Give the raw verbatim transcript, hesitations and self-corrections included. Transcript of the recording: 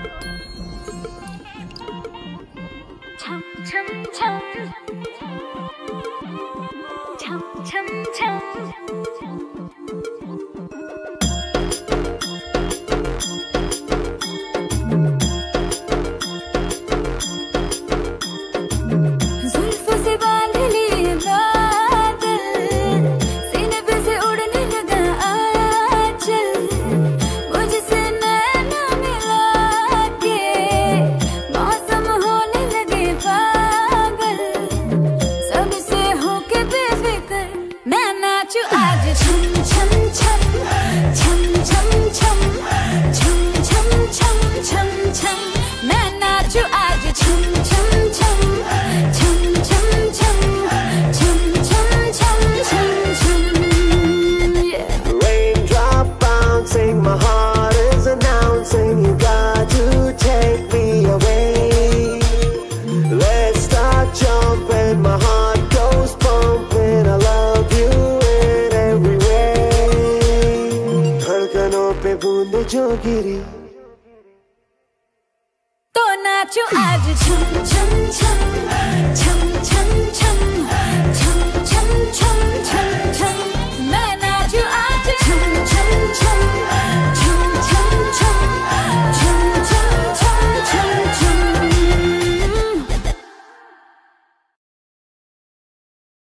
छम छम छम छम छम छम जुल्फों से बांध लिए बादल, सीने पे से उड़ने लगा आंचल, मुझसे नैना मिला के मौसम होने लगे पागल, सबसे होके बेफिक्र मैं नाचूं आज छम छम छम छम छम छम छम छम छम छम छम मैं नाचूं आज छम छम छम छम छम छम छम छम छम छम छम yeah. Raindrop bouncing, my heart is announcing, you got to take me away. Let's start jumping, my heart goes pumping, I love you in every way. धड़कनों पे बूंद जो गिरी तो नाचो आज छम छम छम छम छम